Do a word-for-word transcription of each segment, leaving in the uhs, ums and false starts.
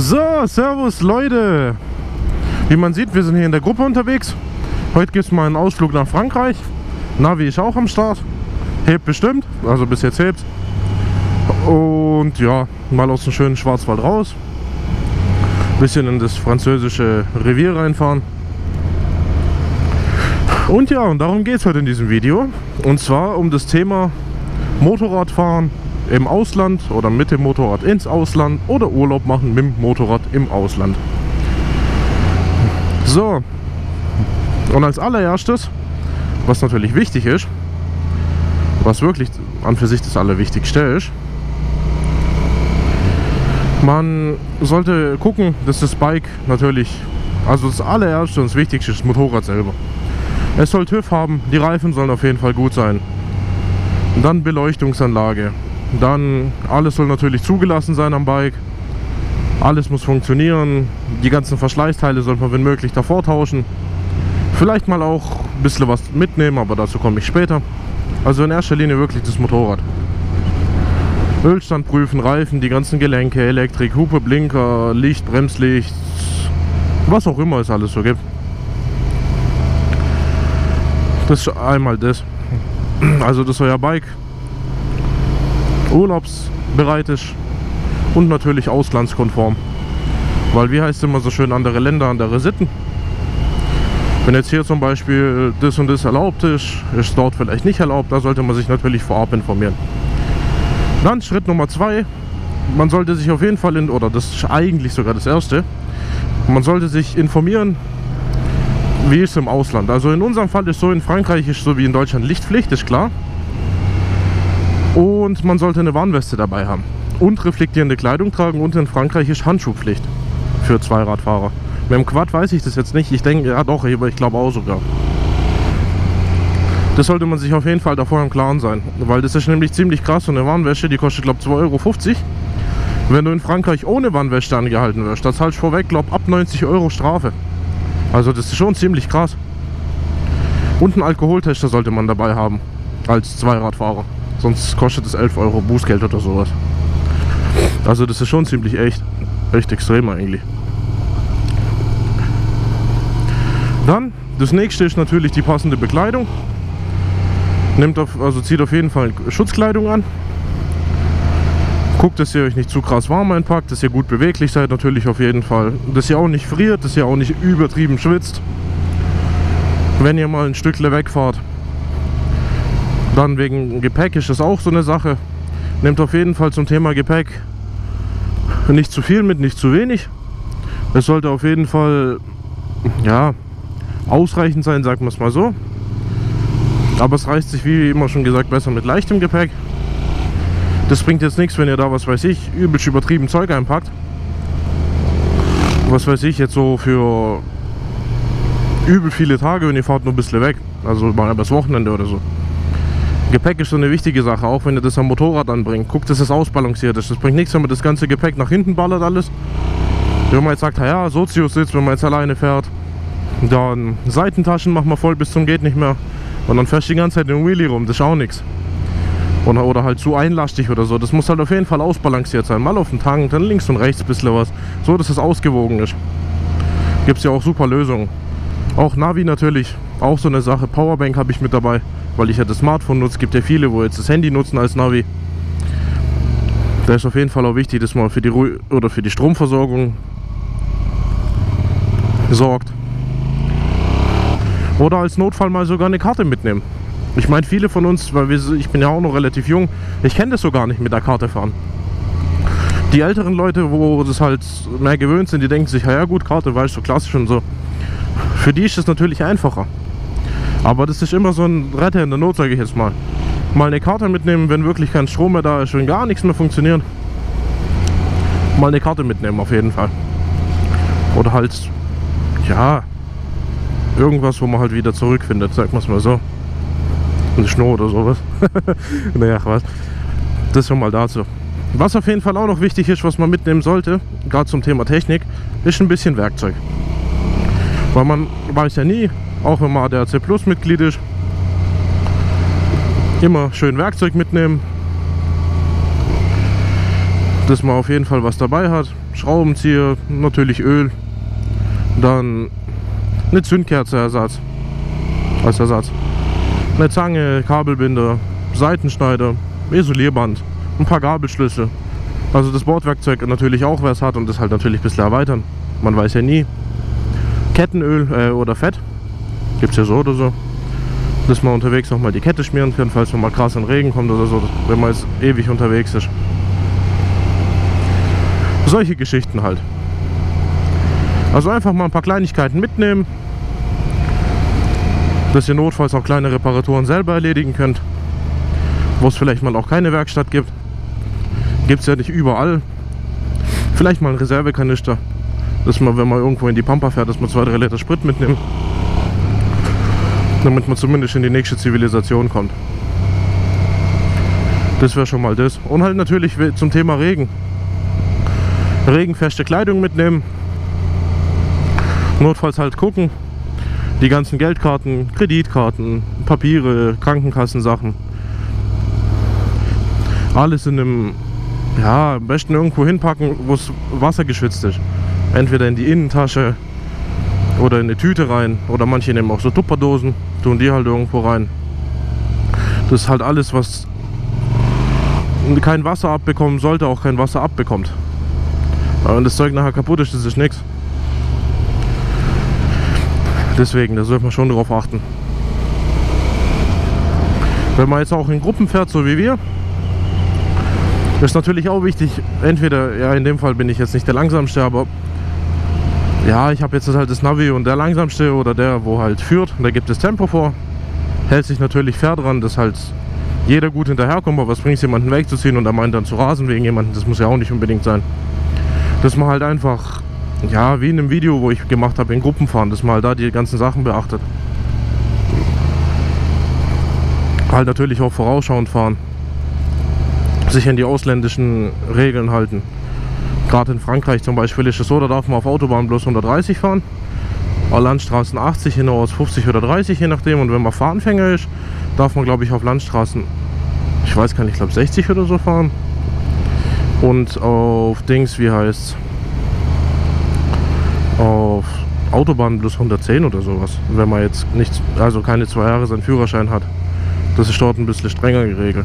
So, servus Leute! Wie man sieht, wir sind hier in der Gruppe unterwegs. Heute gibt es mal einen Ausflug nach Frankreich. Navi ist auch am Start. Hebt bestimmt, also bis jetzt hebt. Und ja, mal aus dem schönen Schwarzwald raus. Bisschen in das französische Revier reinfahren. Und ja, und darum geht es heute in diesem Video. Und zwar um das Thema Motorradfahren im Ausland oder mit dem Motorrad ins Ausland oder Urlaub machen mit dem Motorrad im Ausland. So, und als allererstes, was natürlich wichtig ist, was wirklich an für sich das Allerwichtigste ist, man sollte gucken, dass das Bike natürlich, also das allererste und das Wichtigste ist das Motorrad selber. Es soll TÜV haben, die Reifen sollen auf jeden Fall gut sein. Dann Beleuchtungsanlage. Dann alles soll natürlich zugelassen sein am Bike. Alles muss funktionieren. Die ganzen Verschleißteile sollte man wenn möglich davor tauschen. Vielleicht mal auch ein bisschen was mitnehmen, aber dazu komme ich später. Also in erster Linie wirklich das Motorrad. Ölstand prüfen, Reifen, die ganzen Gelenke, Elektrik, Hupe, Blinker, Licht, Bremslicht, was auch immer es alles so gibt. Das ist einmal das. Also dass euer Bike urlaubsbereit ist und natürlich auslandskonform. Weil wie heißt es immer so schön, andere Länder, andere Sitten. Wenn jetzt hier zum Beispiel das und das erlaubt ist, ist dort vielleicht nicht erlaubt, da sollte man sich natürlich vorab informieren. Dann Schritt Nummer zwei, man sollte sich auf jeden Fall, in, oder das ist eigentlich sogar das erste, man sollte sich informieren, wie ist es im Ausland. Also in unserem Fall ist so, in Frankreich ist so wie in Deutschland Lichtpflicht, ist klar. Und man sollte eine Warnweste dabei haben. Und reflektierende Kleidung tragen, und in Frankreich ist Handschuhpflicht für Zweiradfahrer. Mit dem Quad weiß ich das jetzt nicht, ich denke, ja doch, ich glaube auch sogar. Das sollte man sich auf jeden Fall davor im Klaren sein, weil das ist nämlich ziemlich krass. So eine Warnweste, die kostet glaube ich zwei Euro fünfzig. Wenn du in Frankreich ohne Warnweste angehalten wirst, das halte ich vorweg, glaube ab neunzig Euro Strafe. Also das ist schon ziemlich krass. Und einen Alkoholtester sollte man dabei haben, als Zweiradfahrer. Sonst kostet es elf Euro Bußgeld oder sowas. Also das ist schon ziemlich echt, echt extrem eigentlich. Dann, das nächste ist natürlich die passende Bekleidung. Nehmt auf, also zieht auf jeden Fall Schutzkleidung an. Guckt, dass ihr euch nicht zu krass warm einpackt, dass ihr gut beweglich seid natürlich auf jeden Fall. Dass ihr auch nicht friert, dass ihr auch nicht übertrieben schwitzt. Wenn ihr mal ein Stückle wegfahrt. Dann wegen Gepäck ist das auch so eine Sache. Nehmt auf jeden Fall zum Thema Gepäck nicht zu viel mit, nicht zu wenig. Es sollte auf jeden Fall, ja, ausreichend sein, sagen wir es mal so. Aber es reißt sich, wie immer schon gesagt, besser mit leichtem Gepäck. Das bringt jetzt nichts, wenn ihr da, was weiß ich, übelst übertrieben Zeug einpackt. Was weiß ich, jetzt so für übel viele Tage und ihr fahrt nur ein bisschen weg. Also mal übers Wochenende oder so. Gepäck ist so eine wichtige Sache, auch wenn ihr das am Motorrad anbringt. Guckt, dass es ausbalanciert ist. Das bringt nichts, wenn man das ganze Gepäck nach hinten ballert alles. Wenn man jetzt sagt, ja, Sozius-Sitz, wenn man jetzt alleine fährt. Dann Seitentaschen machen wir voll bis zum geht nicht mehr. Und dann fährst du die ganze Zeit den Wheelie rum, das ist auch nichts. Oder, oder halt zu einlastig oder so. Das muss halt auf jeden Fall ausbalanciert sein. Mal auf den Tank, dann links und rechts ein bisschen was. So, dass es ausgewogen ist. Gibt es ja auch super Lösungen. Auch Navi natürlich, auch so eine Sache. Powerbank habe ich mit dabei, weil ich ja das Smartphone nutze. Gibt ja viele, wo jetzt das Handy nutzen als Navi. Da ist auf jeden Fall auch wichtig, dass man für die Ru oder für die Stromversorgung sorgt. Oder als Notfall mal sogar eine Karte mitnehmen. Ich meine, viele von uns, weil wir, ich bin ja auch noch relativ jung, ich kenne das so gar nicht mit der Karte fahren. Die älteren Leute, wo das halt mehr gewöhnt sind, die denken sich, ja gut, Karte, weißt du, klassisch und so. Für die ist es natürlich einfacher. Aber das ist immer so ein Retter in der Not, sage ich jetzt mal. Mal eine Karte mitnehmen, wenn wirklich kein Strom mehr da ist, wenn gar nichts mehr funktioniert. Mal eine Karte mitnehmen, auf jeden Fall. Oder halt, ja, irgendwas, wo man halt wieder zurückfindet, sagt man es mal so. Ein Schnur oder sowas. Naja, was. Das schon mal dazu. Was auf jeden Fall auch noch wichtig ist, was man mitnehmen sollte, gerade zum Thema Technik, ist ein bisschen Werkzeug. Weil man weiß ja nie, auch wenn man A D A C Plus Mitglied ist, immer schön Werkzeug mitnehmen, dass man auf jeden Fall was dabei hat. Schraubenzieher, natürlich Öl, dann eine Zündkerze-Ersatz, als Ersatz, eine Zange, Kabelbinder, Seitenschneider, Isolierband, ein paar Gabelschlüssel. Also das Bordwerkzeug natürlich auch, wer es hat, und das halt natürlich ein bisschen erweitern. Man weiß ja nie. Kettenöl äh, oder Fett, gibt es ja so oder so. Dass man unterwegs noch mal die Kette schmieren kann, falls man mal krass in Regen kommt oder so, wenn man jetzt ewig unterwegs ist. Solche Geschichten halt. Also einfach mal ein paar Kleinigkeiten mitnehmen, dass ihr notfalls auch kleine Reparaturen selber erledigen könnt, wo es vielleicht mal auch keine Werkstatt gibt. Gibt es ja nicht überall. Vielleicht mal ein Reservekanister, dass man, wenn man irgendwo in die Pampa fährt, dass man zwei, drei Liter Sprit mitnimmt, damit man zumindest in die nächste Zivilisation kommt. Das wäre schon mal das. Und halt natürlich zum Thema Regen. Regenfeste Kleidung mitnehmen. Notfalls halt gucken. Die ganzen Geldkarten, Kreditkarten, Papiere, Krankenkassensachen. Alles in einem, ja, am besten irgendwo hinpacken, wo es wassergeschützt ist. Entweder in die Innentasche oder in eine Tüte rein. Oder manche nehmen auch so Tupperdosen, tun die halt irgendwo rein. Das ist halt alles, was kein Wasser abbekommen sollte, auch kein Wasser abbekommt. Wenn das Zeug nachher kaputt ist, das ist nichts. Deswegen, da sollte man schon drauf achten. Wenn man jetzt auch in Gruppen fährt, so wie wir, ist natürlich auch wichtig, entweder, ja, in dem Fall bin ich jetzt nicht der Langsamste, aber ja, ich habe jetzt halt das Navi und der Langsamste oder der, wo halt führt, da gibt es Tempo vor, hält sich natürlich fair dran, dass halt jeder gut hinterherkommt, aber was bringt es, jemanden wegzuziehen und er meint dann zu rasen wegen jemanden, das muss ja auch nicht unbedingt sein. Dass man halt einfach, ja, wie in einem Video, wo ich gemacht habe, in Gruppen fahren, dass man halt da die ganzen Sachen beachtet. Halt natürlich auch vorausschauend fahren. Sich an die ausländischen Regeln halten. Gerade in Frankreich zum Beispiel ist es so, da darf man auf Autobahn bloß hundertdreißig fahren. Auf Landstraßen achtzig, hinaus fünfzig oder dreißig, je nachdem. Und wenn man Fahranfänger ist, darf man, glaube ich, auf Landstraßen, ich weiß gar nicht, ich glaube sechzig oder so fahren. Und auf Dings, wie heißt auf Autobahn bloß hundertzehn oder sowas, wenn man jetzt nicht, also keine zwei Jahre seinen Führerschein hat. Das ist dort ein bisschen strenger geregelt.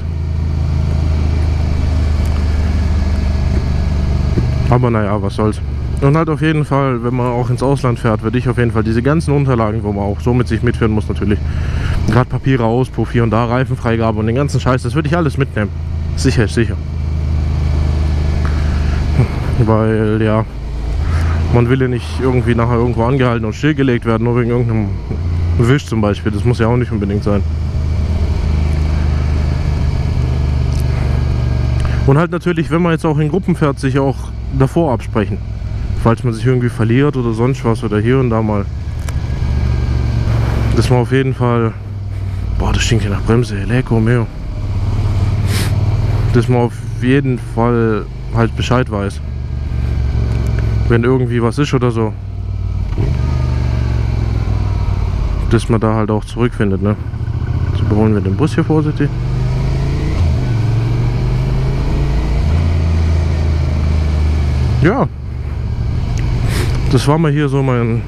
Aber naja, was soll's. Und halt auf jeden Fall, wenn man auch ins Ausland fährt, würde ich auf jeden Fall diese ganzen Unterlagen, wo man auch so mit sich mitführen muss natürlich, gerade Papiere, Auspuff, hier und da, Reifenfreigabe und den ganzen Scheiß, das würde ich alles mitnehmen. Sicher ist sicher. Weil, ja, man will ja nicht irgendwie nachher irgendwo angehalten und stillgelegt werden, nur wegen irgendeinem Wisch zum Beispiel. Das muss ja auch nicht unbedingt sein. Und halt natürlich, wenn man jetzt auch in Gruppen fährt, sich auch davor absprechen. Falls man sich irgendwie verliert oder sonst was oder hier und da mal. Dass man auf jeden Fall... Boah, das stinkt ja nach Bremse, lecker mehr. Dass man auf jeden Fall halt Bescheid weiß. Wenn irgendwie was ist oder so. Dass man da halt auch zurückfindet, ne? So, überholen wir den Bus hier vorsichtig. Ja. Das war mal hier so mein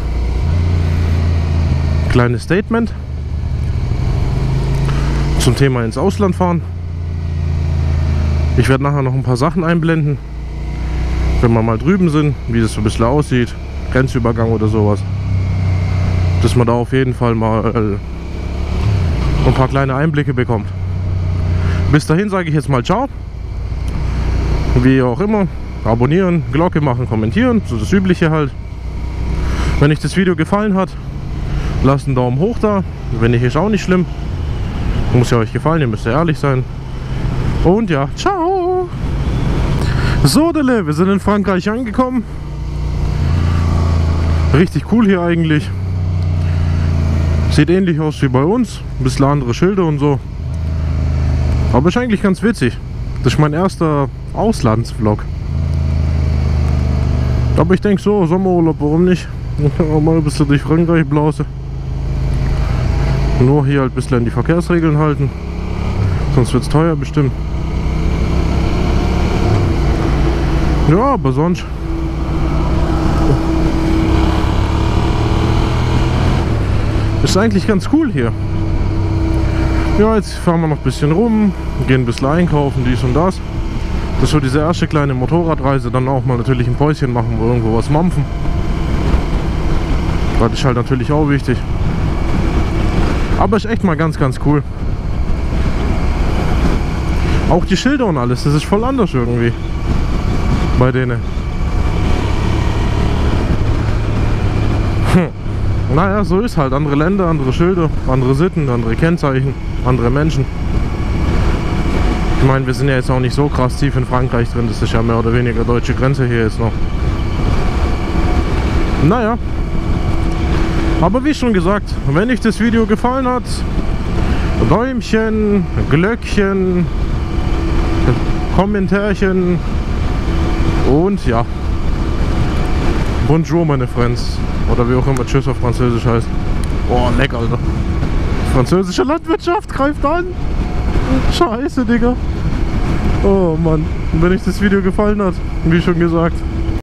kleines Statement zum Thema ins Ausland fahren. Ich werde nachher noch ein paar Sachen einblenden, wenn wir mal drüben sind, wie das so ein bisschen aussieht, Grenzübergang oder sowas, dass man da auf jeden Fall mal ein paar kleine Einblicke bekommt. Bis dahin sage ich jetzt mal ciao, wie auch immer, abonnieren, Glocke machen, kommentieren, so das Übliche halt. Wenn euch das Video gefallen hat, lasst einen Daumen hoch da, wenn nicht, ist auch nicht schlimm, muss ja euch gefallen, ihr müsst ja ehrlich sein. Und ja, ciao! So, Dele, wir sind in Frankreich angekommen. Richtig cool hier eigentlich. Sieht ähnlich aus wie bei uns. Ein bisschen andere Schilder und so. Aber ist eigentlich ganz witzig. Das ist mein erster Auslandsvlog. Aber ich denke so, Sommerurlaub, warum nicht? Auch mal ein bisschen durch Frankreich blase. Nur hier halt ein bisschen an die Verkehrsregeln halten. Sonst wird es teuer bestimmt. Ja, aber sonst Ist eigentlich ganz cool hier. Ja, jetzt fahren wir noch ein bisschen rum, gehen ein bisschen einkaufen, dies und das. Das ist so diese erste kleine Motorradreise, dann auch mal natürlich ein Päuschen machen, wo irgendwo was mampfen. Das ist halt natürlich auch wichtig. Aber ist echt mal ganz, ganz cool. Auch die Schilder und alles, das ist voll anders irgendwie bei denen. Hm. Naja, so ist halt. Andere Länder, andere Schilder, andere Sitten, andere Kennzeichen, andere Menschen. Ich meine, wir sind ja jetzt auch nicht so krass tief in Frankreich drin. Das ist ja mehr oder weniger deutsche Grenze hier jetzt noch. Naja. Aber wie schon gesagt, wenn euch das Video gefallen hat, Däumchen, Glöckchen, Kommentärchen und ja. Bonjour, meine Friends. Oder wie auch immer Tschüss auf Französisch heißt. Oh, leck, Alter. Französische Landwirtschaft greift an. Scheiße, Digga. Oh Mann. Und wenn euch das Video gefallen hat, wie schon gesagt,